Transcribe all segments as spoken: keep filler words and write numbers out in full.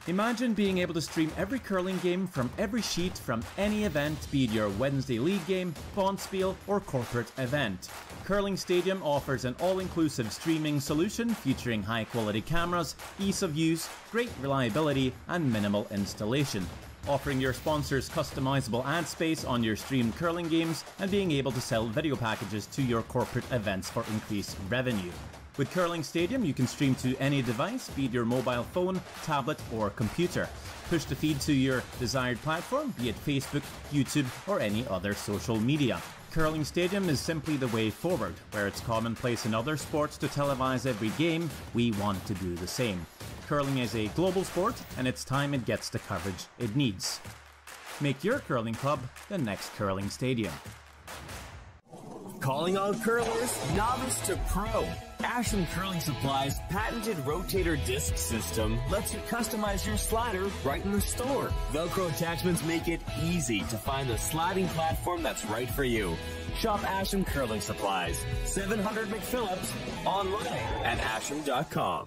Imagine being able to stream every curling game from every sheet from any event, be it your Wednesday league game, bonspiel, or corporate event. Curling Stadium offers an all-inclusive streaming solution featuring high-quality cameras, ease of use, great reliability, and minimal installation. Offering your sponsors customizable ad space on your streamed curling games and being able to sell video packages to your corporate events for increased revenue. With Curling Stadium, you can stream to any device, be it your mobile phone, tablet, or computer. Push the feed to your desired platform, be it Facebook, YouTube, or any other social media. Curling Stadium is simply the way forward. Where it's commonplace in other sports to televise every game, we want to do the same. Curling is a global sport, and it's time it gets the coverage it needs. Make your curling club the next Curling Stadium. Calling all curlers, novice to pro. Asham Curling Supply's patented rotator disc system lets you customize your slider right in the store. Velcro attachments make it easy to find the sliding platform that's right for you. Shop Asham Curling Supplies, seven hundred McPhillips, online at asham dot com.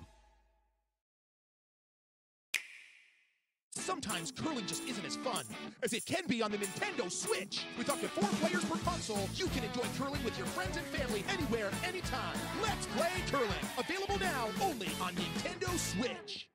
Sometimes curling just isn't as fun as it can be on the Nintendo Switch. With up to four players per console, you can enjoy curling with your friends and family anywhere, anytime. Let's play curling. Available now only on Nintendo Switch.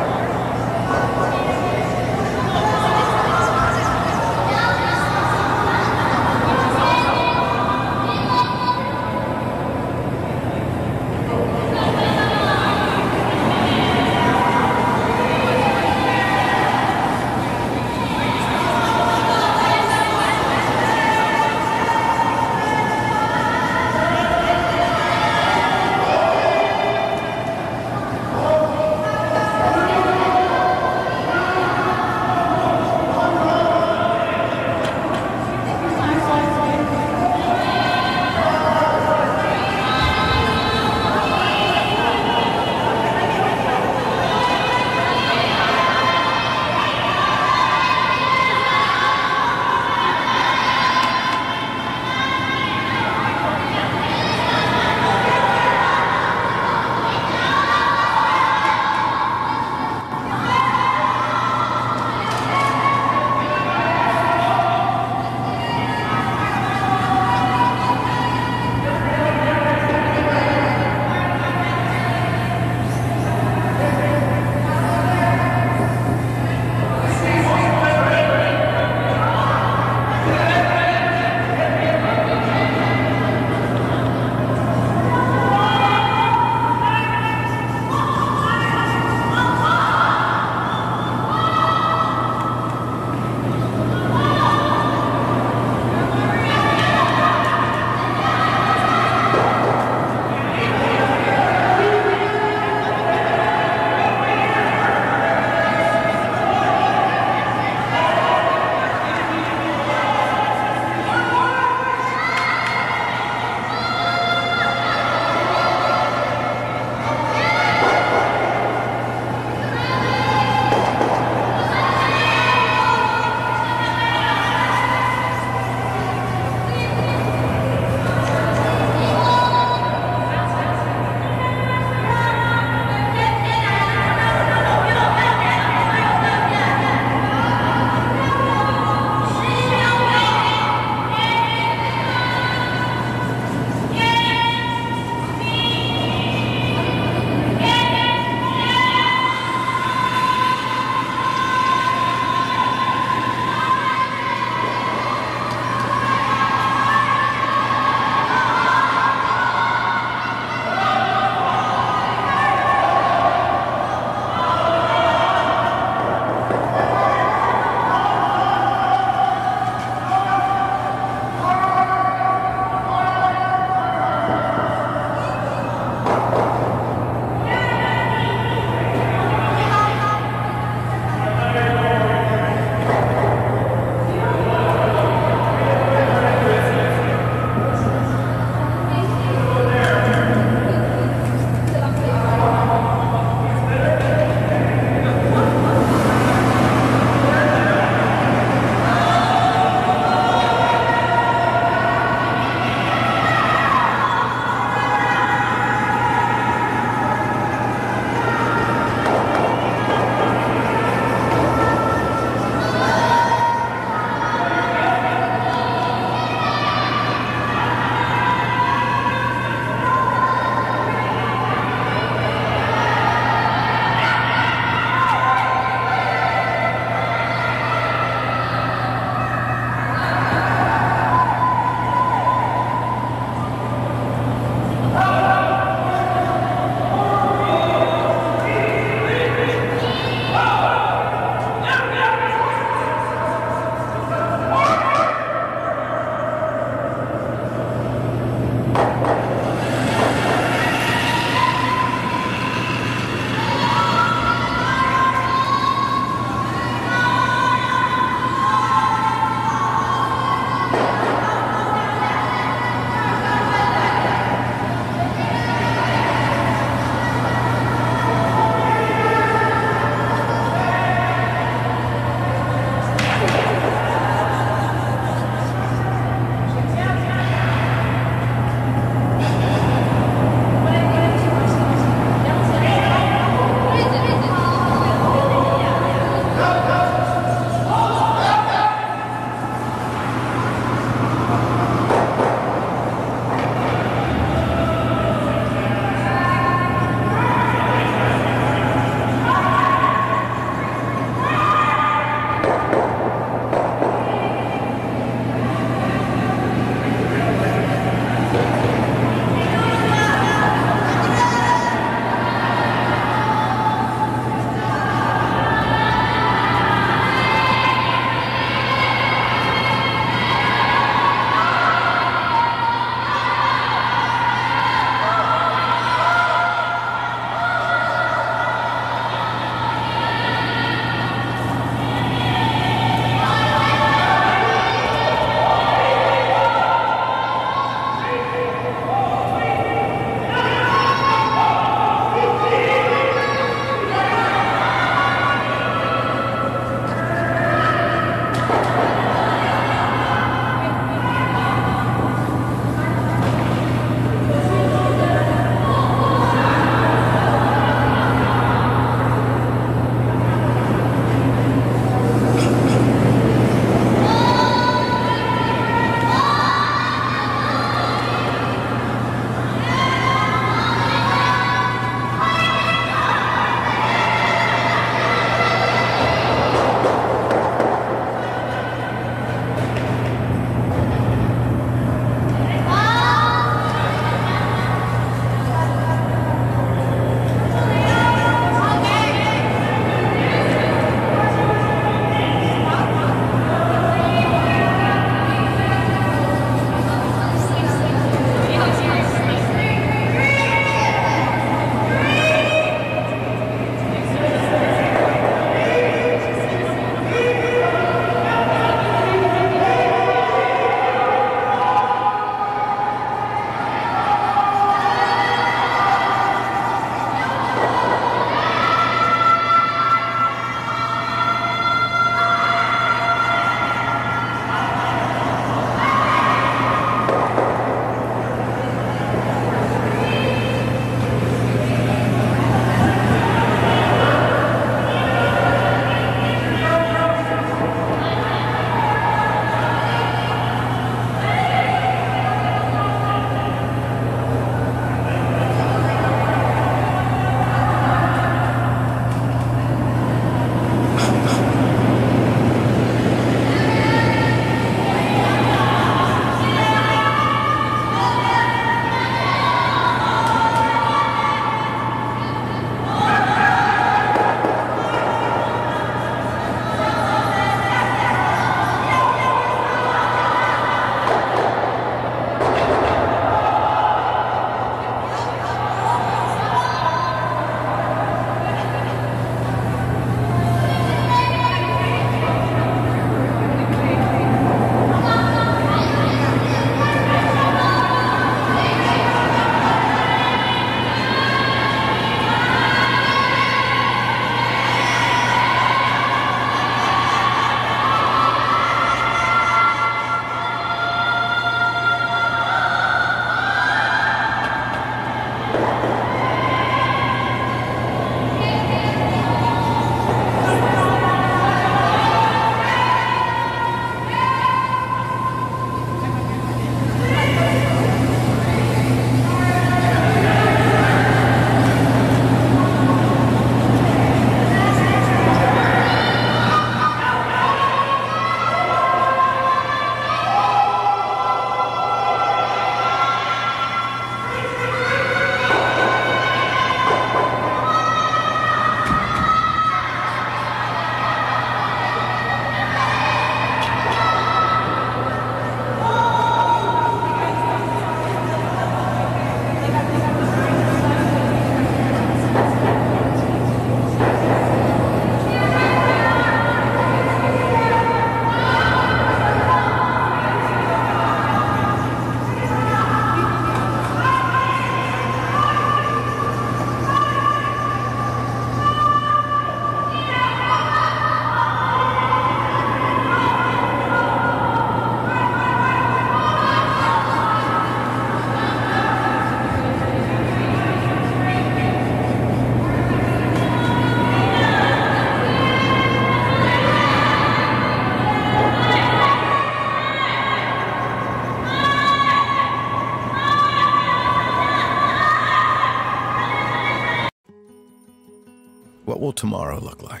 tomorrow look like?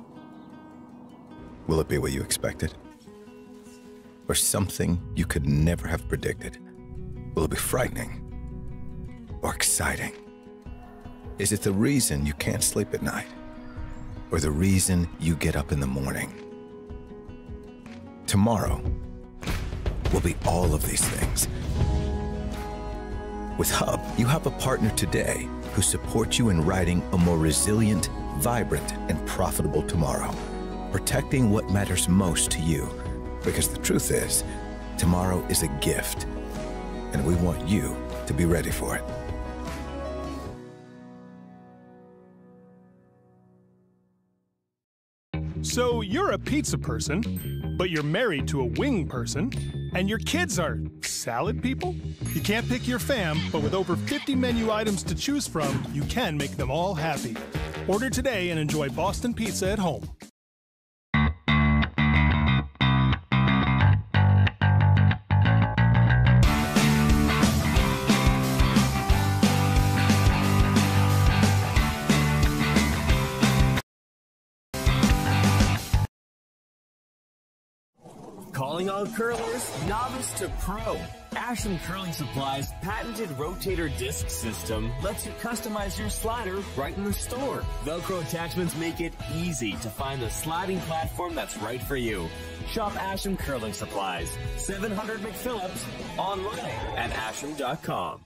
Will it be what you expected? Or something you could never have predicted? Will it be frightening? Or exciting? Is it the reason you can't sleep at night? Or the reason you get up in the morning? Tomorrow will be all of these things. With Hub, you have a partner today who supports you in writing a more resilient, vibrant, and profitable tomorrow, protecting what matters most to you. Because the truth is, tomorrow is a gift, and we want you to be ready for it. So you're a pizza person, but you're married to a wing person, and your kids are salad people? You can't pick your fam, but with over fifty menu items to choose from, you can make them all happy. Order today and enjoy Boston Pizza at home. Calling all curlers, novice to pro. Ashland Curling Supply's patented rotator disc system lets you customize your slider right in the store. Velcro attachments make it easy to find the sliding platform that's right for you. Shop Ashland Curling Supplies, seven hundred McPhillips, online at ashland dot com.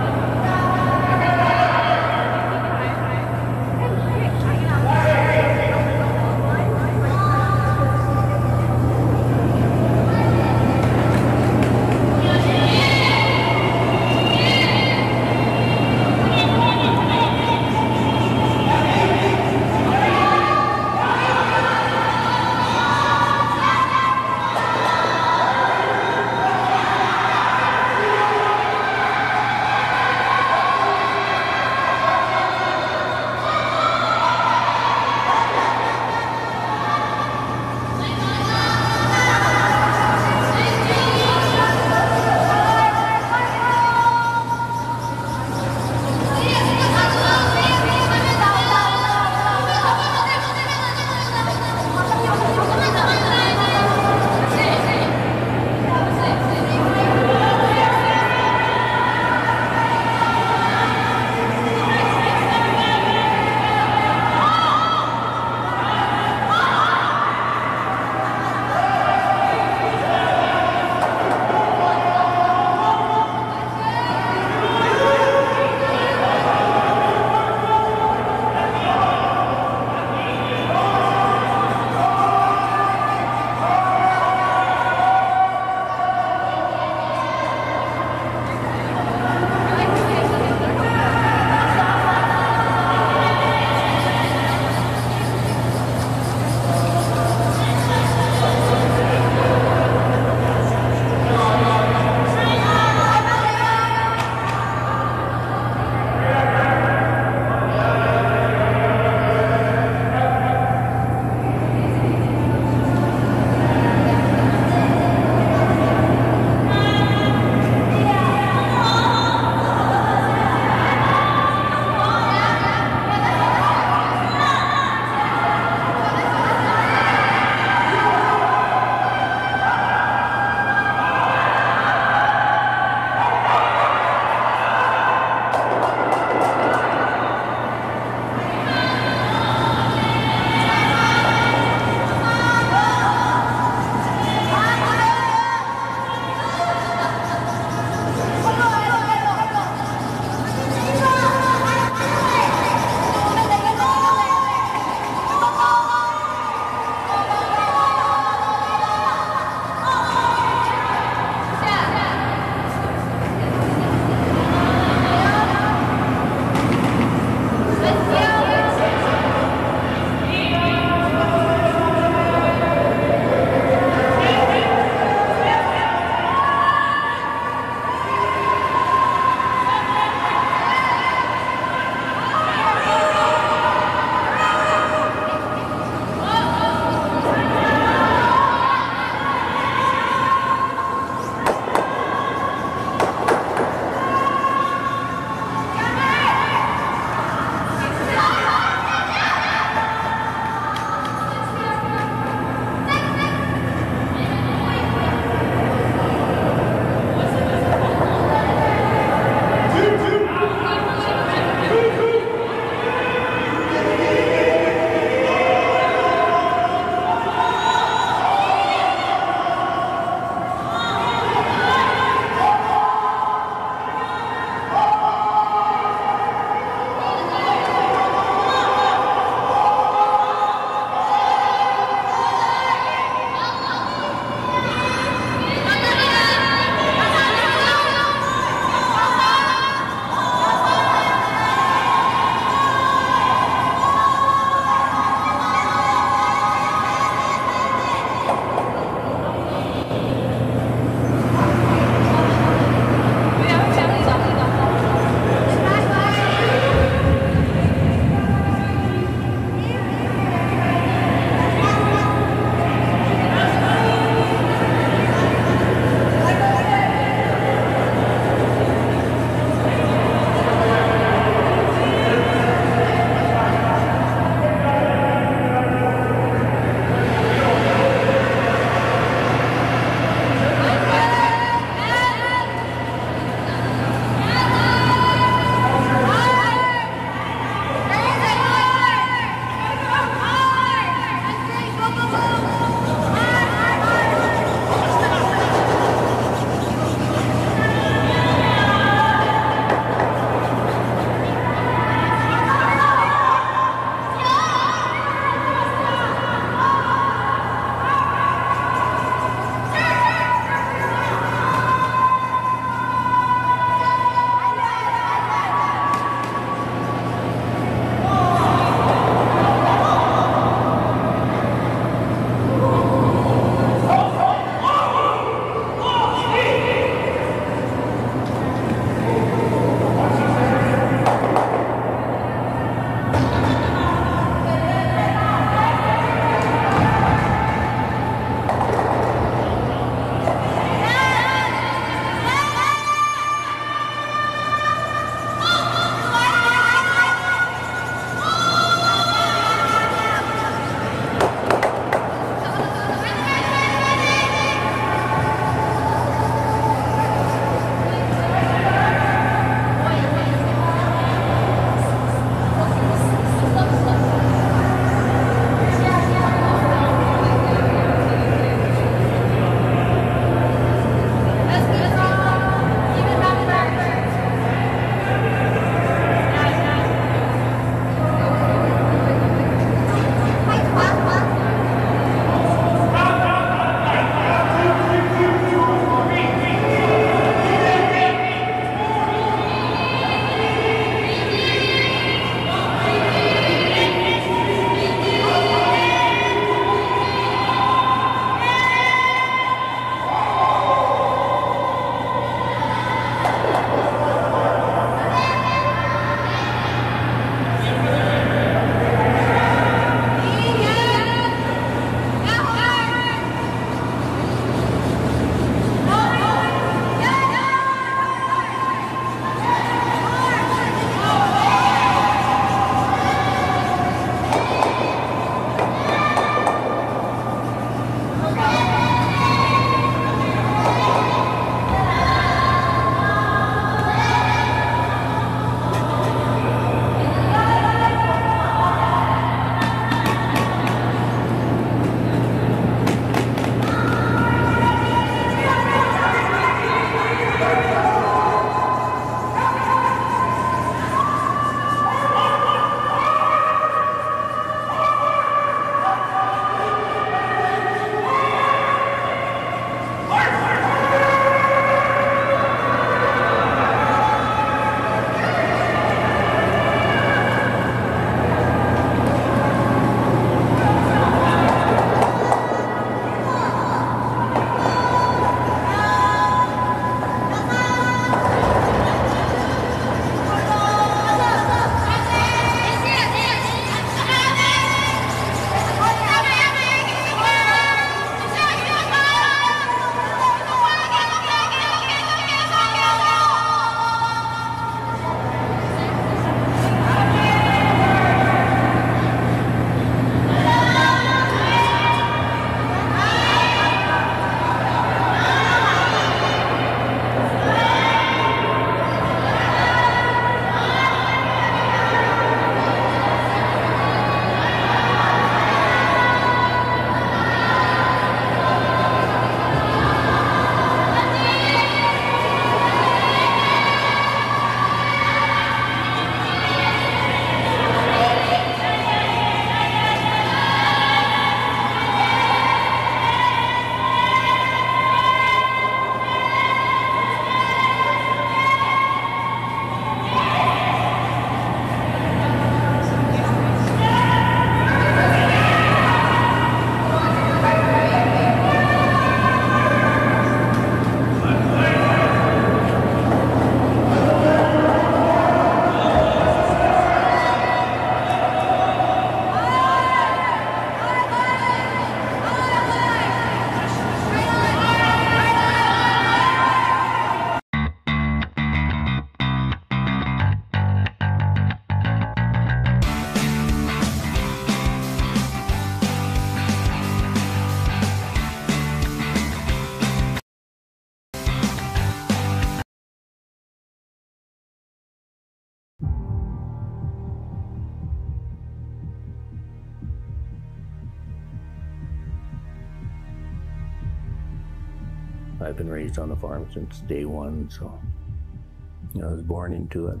I've been raised on the farm since day one, so you know, I was born into it.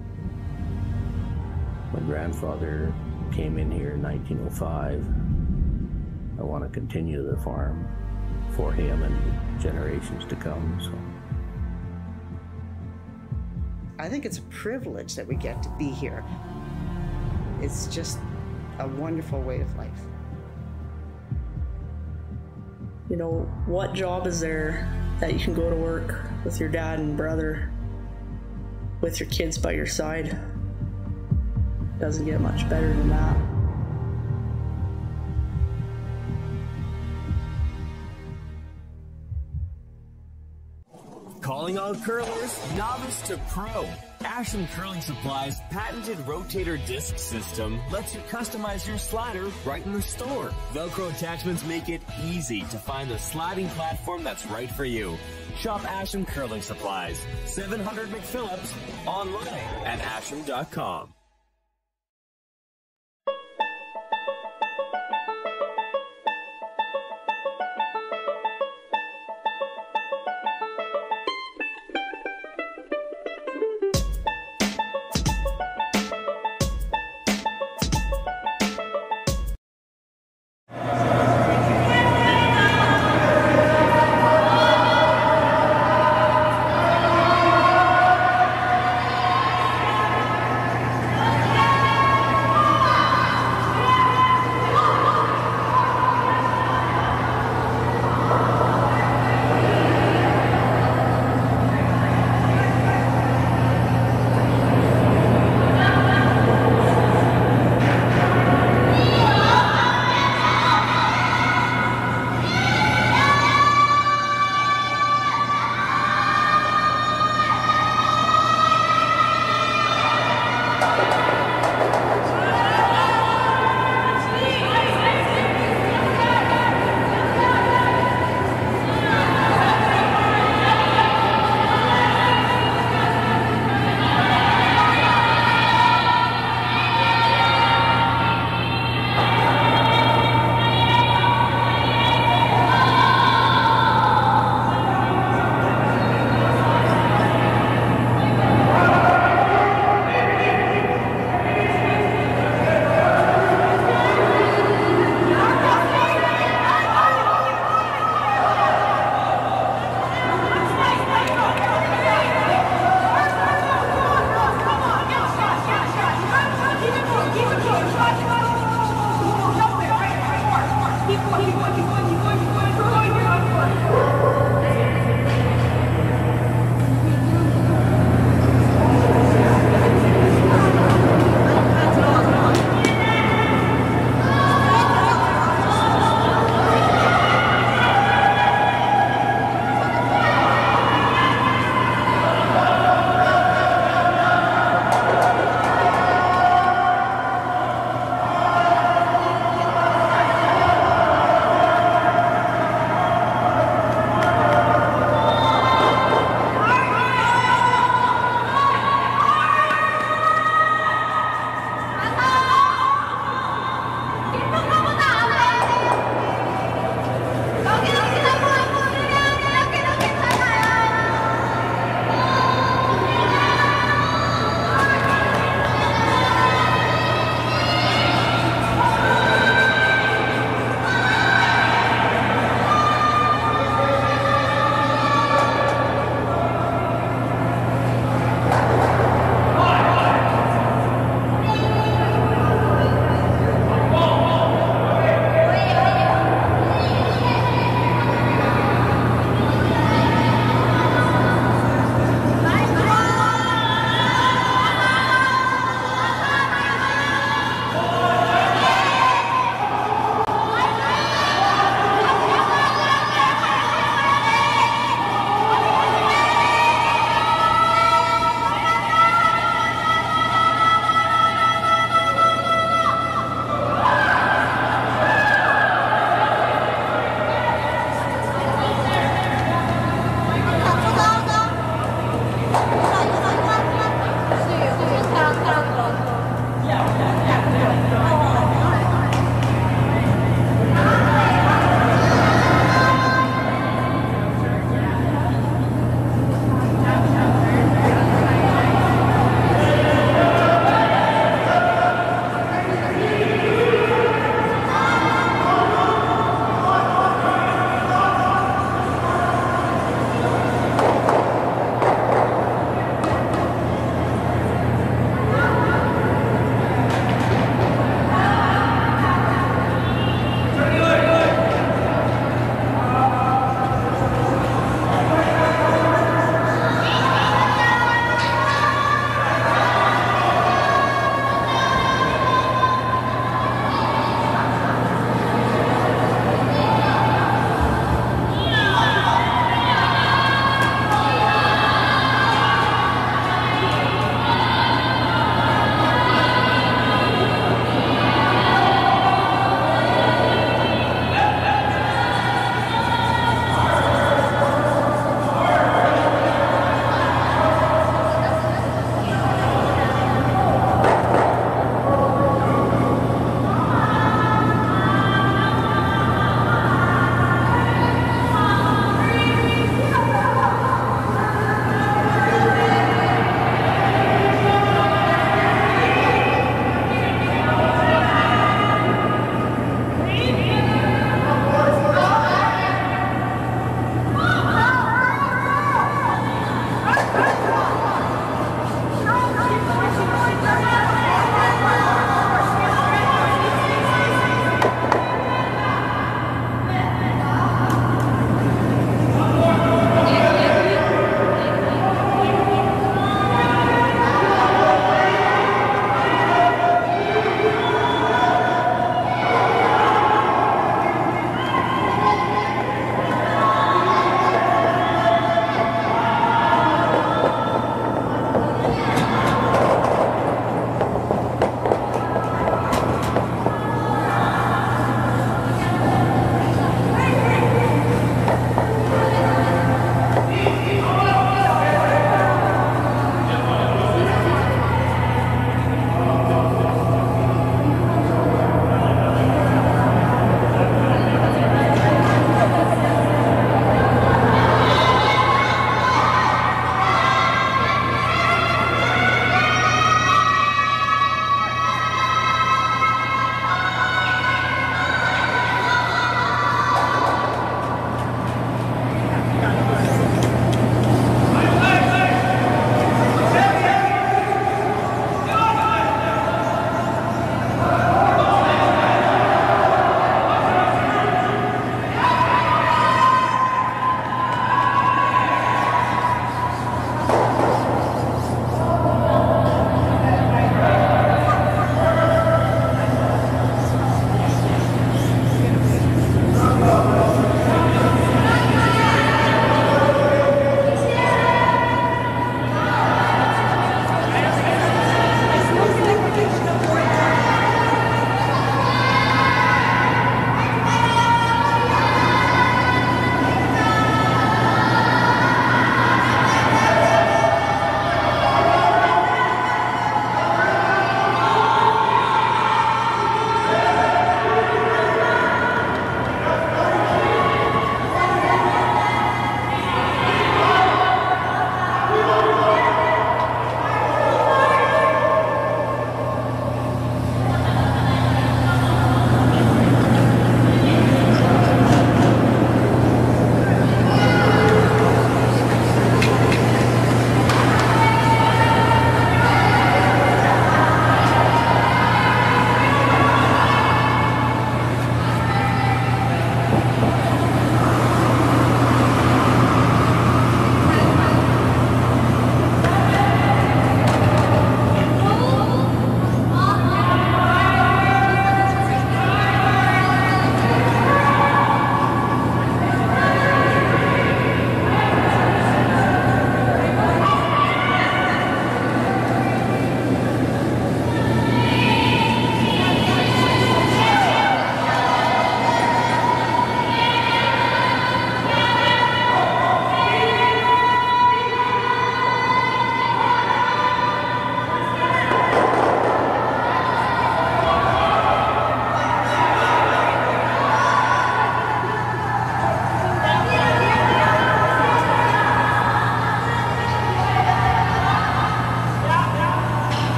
My grandfather came in here in nineteen oh five. I want to continue the farm for him and generations to come. So I think it's a privilege that we get to be here. It's just a wonderful way of life. You know, what job is there that you can go to work with your dad and brother, with your kids by your side? Doesn't get much better than that. Calling all curlers, novice to pro. Ashland Curling Supply's patented rotator disc system lets you customize your slider right in the store. Velcro attachments make it easy to find the sliding platform that's right for you. Shop Ashland Curling Supplies, seven hundred McPhillips, online at ashland dot com.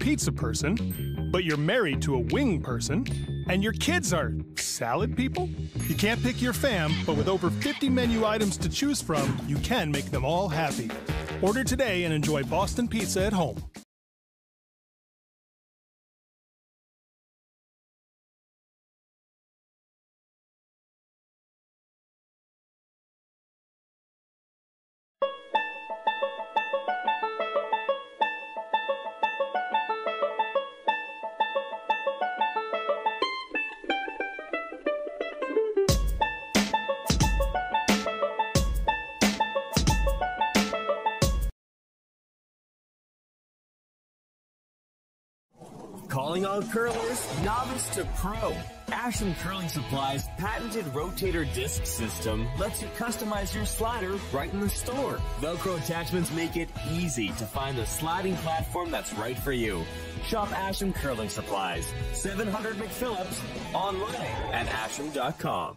pizza person, but you're married to a wing person, and your kids are salad people? You can't pick your fam, but with over fifty menu items to choose from, you can make them all happy. Order today and enjoy Boston Pizza at home. Calling all curlers, novice to pro. Ashland Curling Supply's patented rotator disc system lets you customize your slider right in the store. Velcro attachments make it easy to find the sliding platform that's right for you. Shop Ashland Curling Supplies, seven hundred McPhillips, online at ashland dot com.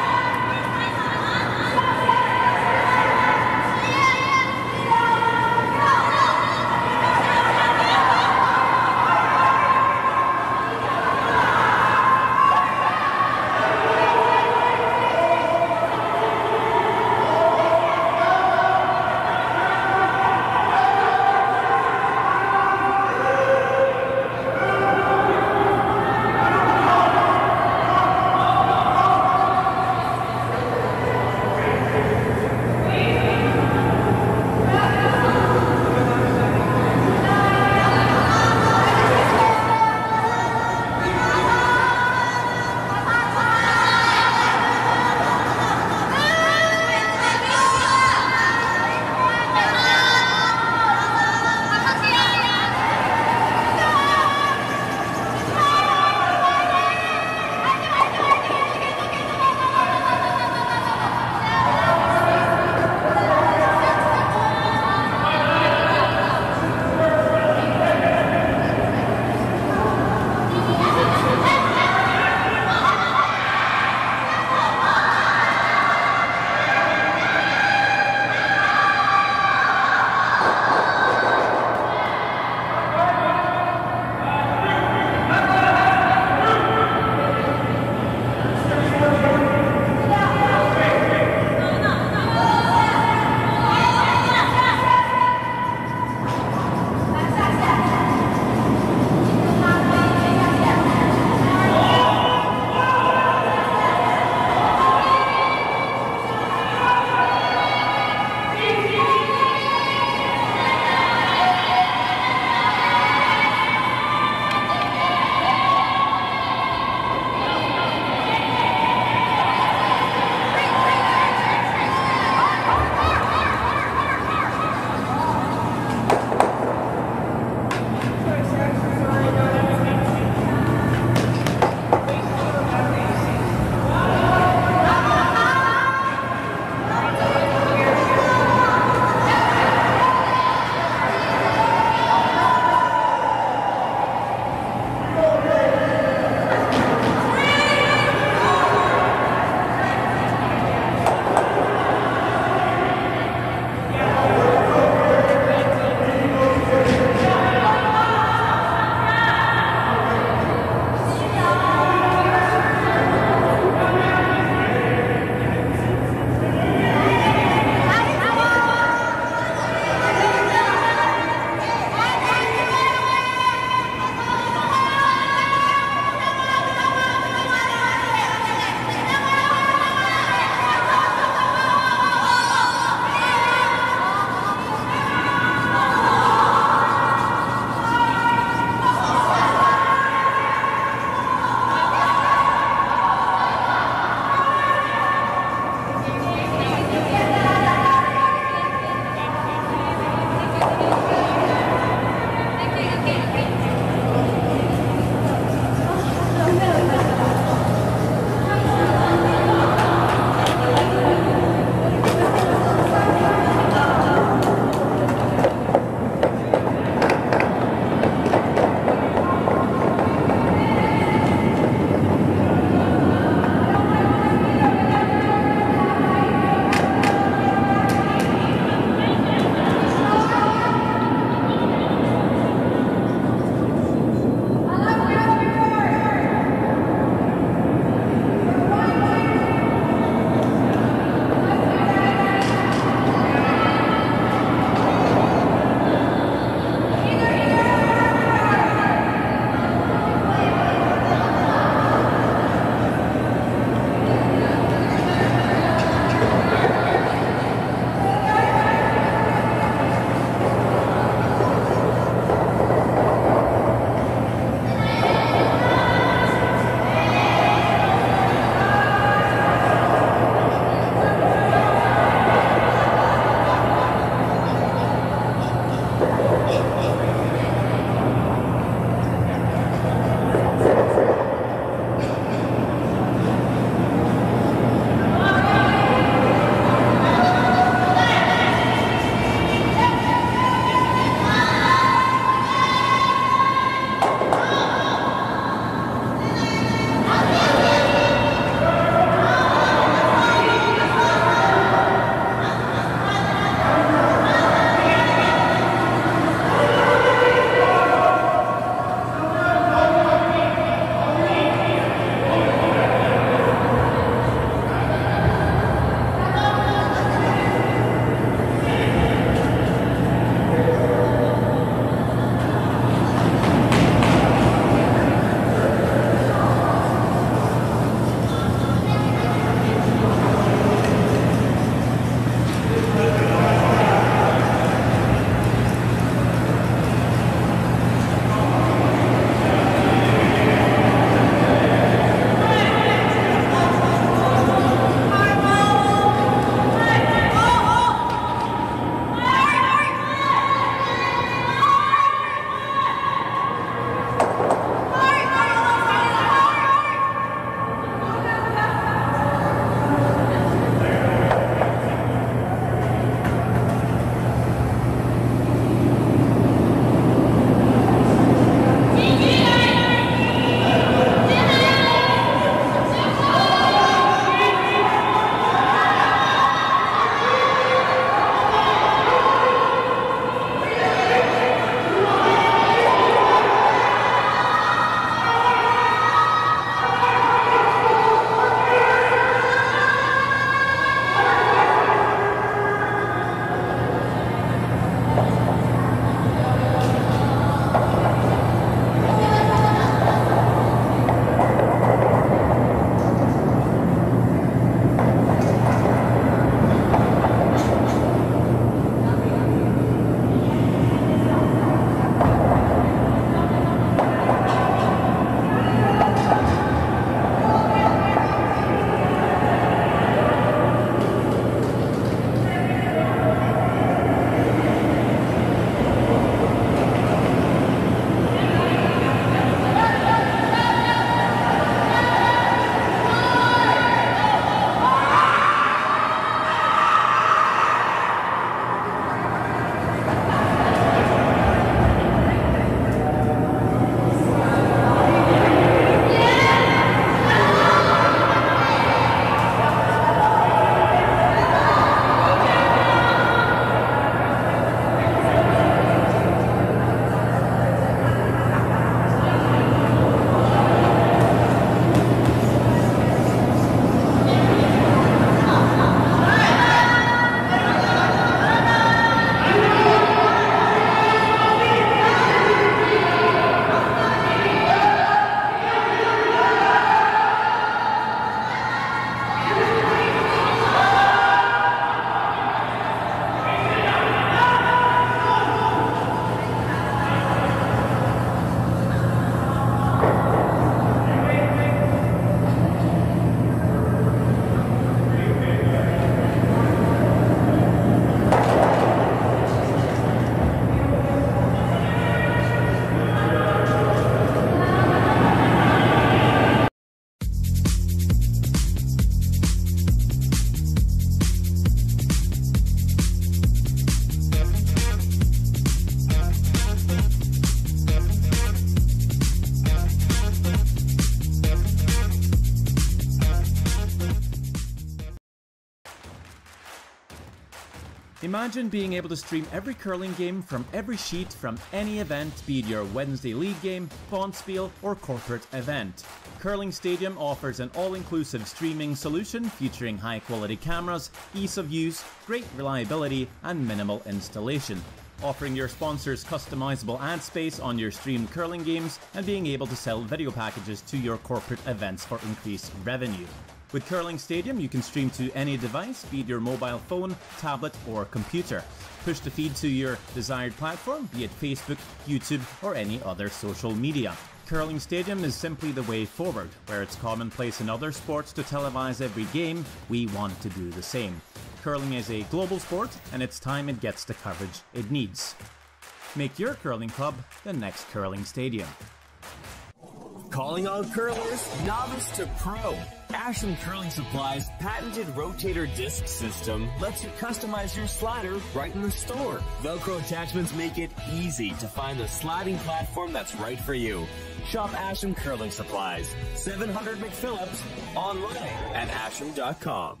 Imagine being able to stream every curling game from every sheet from any event, be it your Wednesday league game, bonspiel, or corporate event. Curling Stadium offers an all-inclusive streaming solution featuring high-quality cameras, ease of use, great reliability, and minimal installation. Offering your sponsors customizable ad space on your streamed curling games and being able to sell video packages to your corporate events for increased revenue. With Curling Stadium, you can stream to any device, be it your mobile phone, tablet, or computer. Push the feed to your desired platform, be it Facebook, YouTube, or any other social media. Curling Stadium is simply the way forward. Where it's commonplace in other sports to televise every game, we want to do the same. Curling is a global sport, and it's time it gets the coverage it needs. Make your curling club the next Curling Stadium. Calling all curlers, novice to pro. Ashland Curling Supply's patented rotator disc system lets you customize your slider right in the store. Velcro attachments make it easy to find the sliding platform that's right for you. Shop Ashland Curling Supplies, seven hundred McPhillips, online at ashland dot com.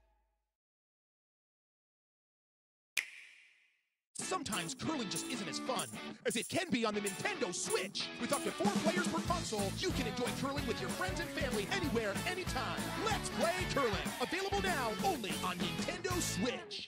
Sometimes curling just isn't as fun as it can be on the Nintendo Switch. With up to four players per console, you can enjoy curling with your friends and family anywhere, anytime. Let's play curling. Available now only on Nintendo Switch.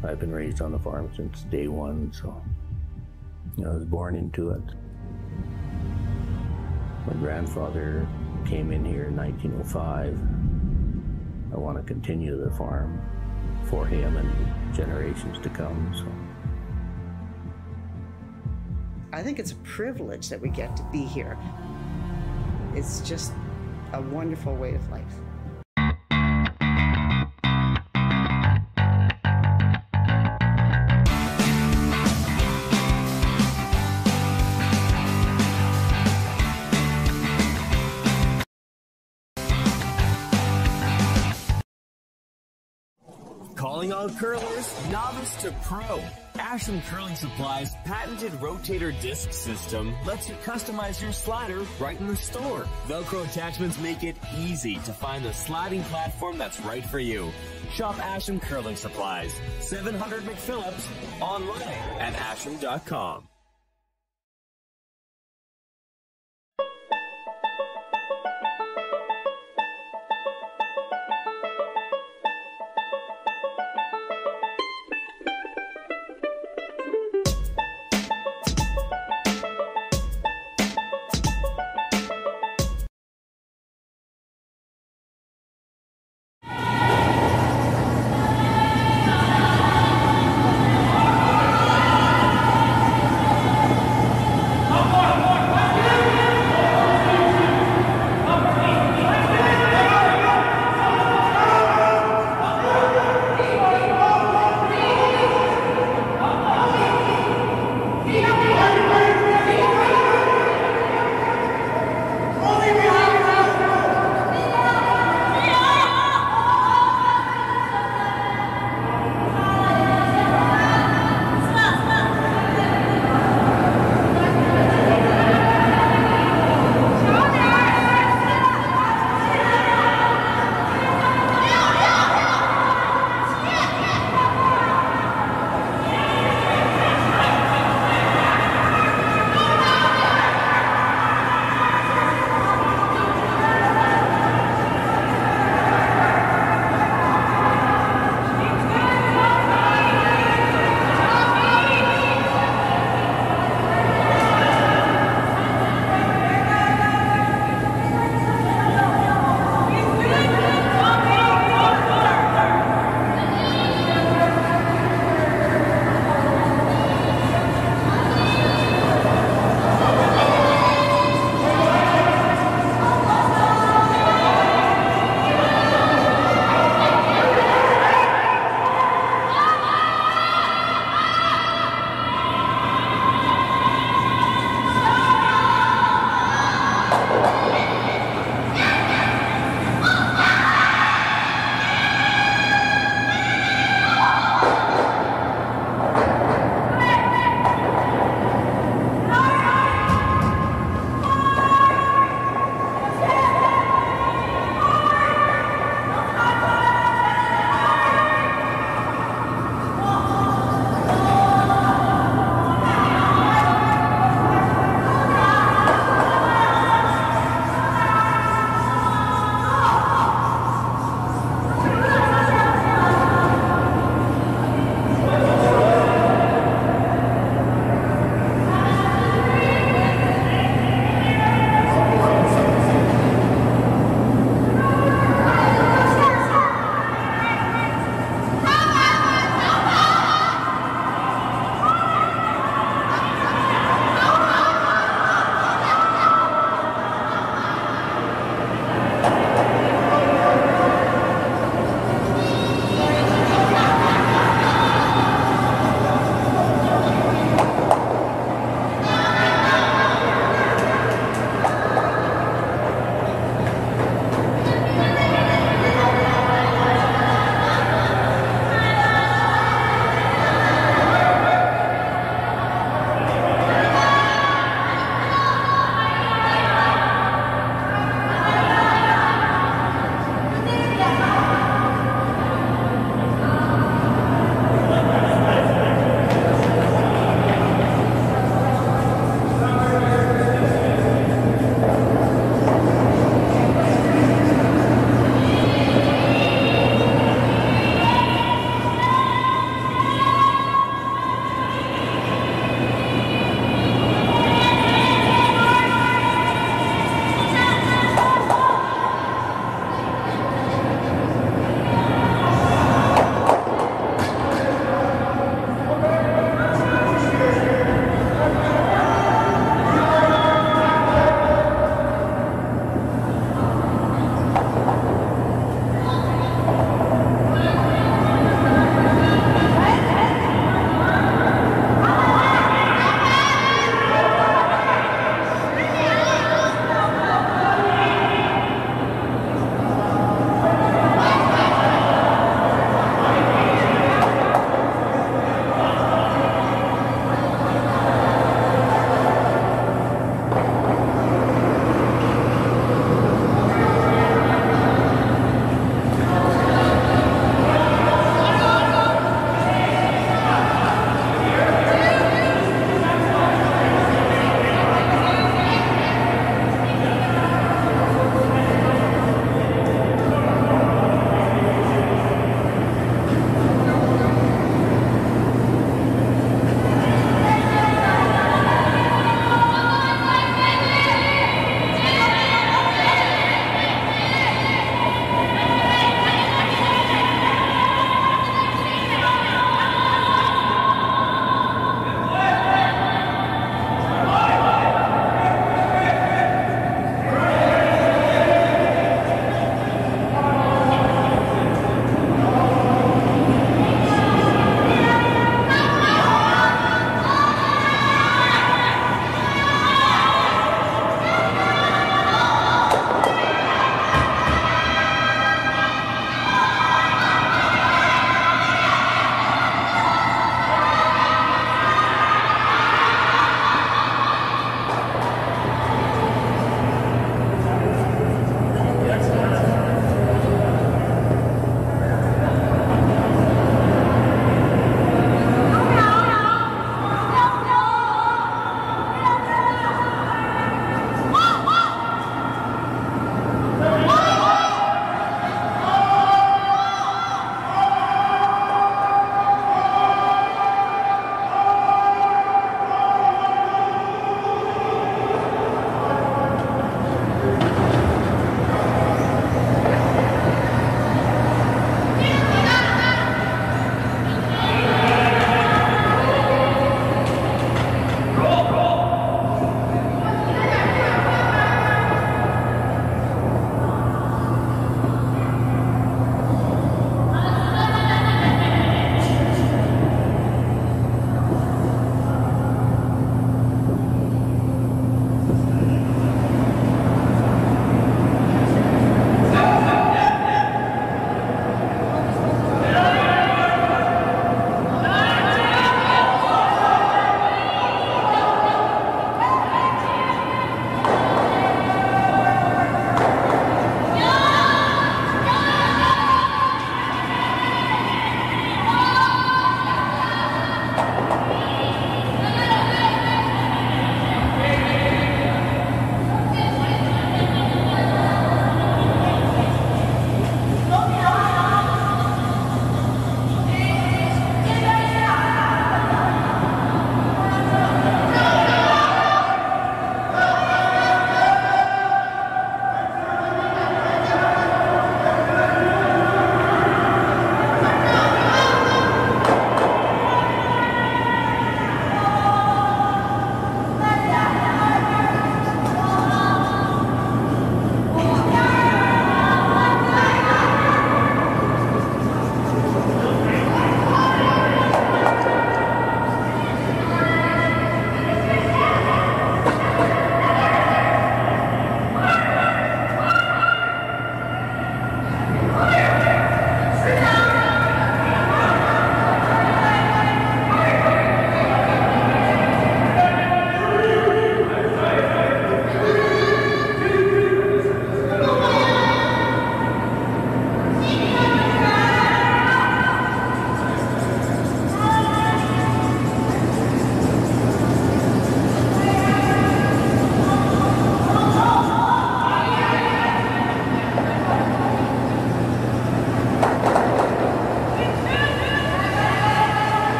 I've been raised on the farm since day one, so you know, I was born into it. My grandfather came in here in nineteen oh five. I want to continue the farm for him and generations to come. So I think it's a privilege that we get to be here. It's just a wonderful way of life. Calling all curlers, novice to pro. Ashland Curling Supply's patented rotator disc system lets you customize your slider right in the store. Velcro attachments make it easy to find the sliding platform that's right for you. Shop Ashland Curling Supplies, seven hundred McPhillips, online at ashland dot com.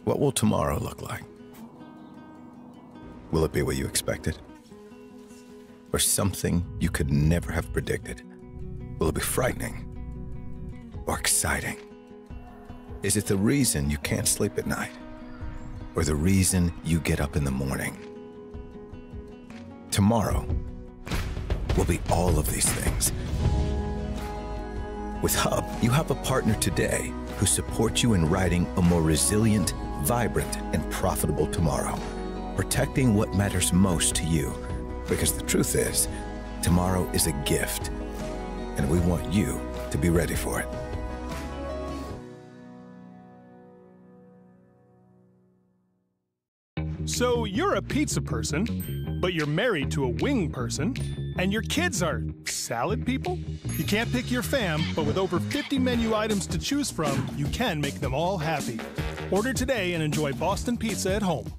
What will tomorrow look like? Will it be what you expected? Or something you could never have predicted? Will it be frightening or exciting? Is it the reason you can't sleep at night? Or the reason you get up in the morning? Tomorrow will be all of these things. With Hub, you have a partner today who supports you in writing a more resilient, vibrant, and profitable tomorrow, protecting what matters most to you. Because the truth is, tomorrow is a gift, and we want you to be ready for it. So you're a pizza person, but you're married to a wing person, and your kids are salad people? You can't pick your fam, but with over fifty menu items to choose from, you can make them all happy. Order today and enjoy Boston Pizza at home.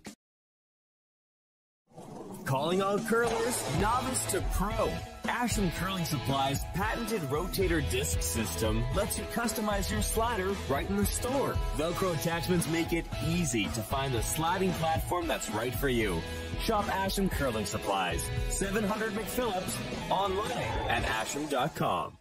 Calling all curlers, novice to pro. Ashland Curling Supply's patented rotator disc system lets you customize your slider right in the store. Velcro attachments make it easy to find the sliding platform that's right for you. Shop Ashland Curling Supplies, seven hundred McPhillips, online at ashland dot com.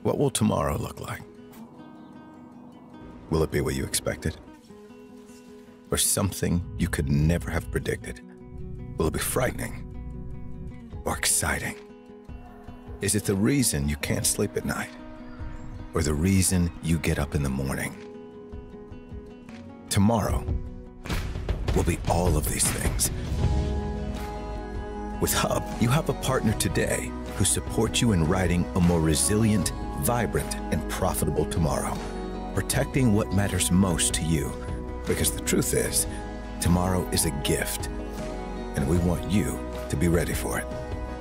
What will tomorrow look like? Will it be what you expected? Or something you could never have predicted? Will it be frightening? Or exciting? Is it the reason you can't sleep at night? Or the reason you get up in the morning? Tomorrow will be all of these things. With Hub, you have a partner today who supports you in writing a more resilient, vibrant, and profitable tomorrow, protecting what matters most to you. Because the truth is, tomorrow is a gift, and we want you to be ready for it.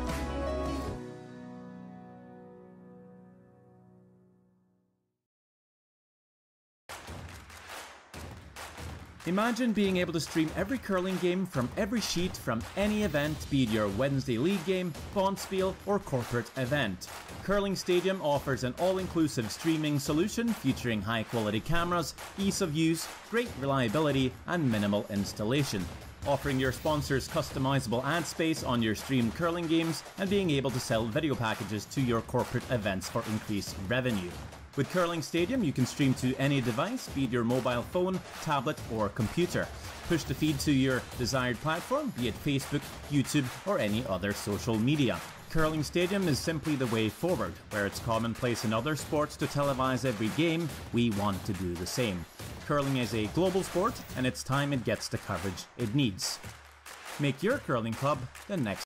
Imagine being able to stream every curling game from every sheet from any event, be it your Wednesday league game, bonspiel, or corporate event. Curling Stadium offers an all-inclusive streaming solution featuring high-quality cameras, ease of use, great reliability, and minimal installation. Offering your sponsors customizable ad space on your streamed curling games and being able to sell video packages to your corporate events for increased revenue. With Curling Stadium, you can stream to any device, be it your mobile phone, tablet, or computer. Push the feed to your desired platform, be it Facebook, YouTube, or any other social media. Curling Stadium is simply the way forward. Where it's commonplace in other sports to televise every game, we want to do the same. Curling is a global sport, and it's time it gets the coverage it needs. Make your curling club the next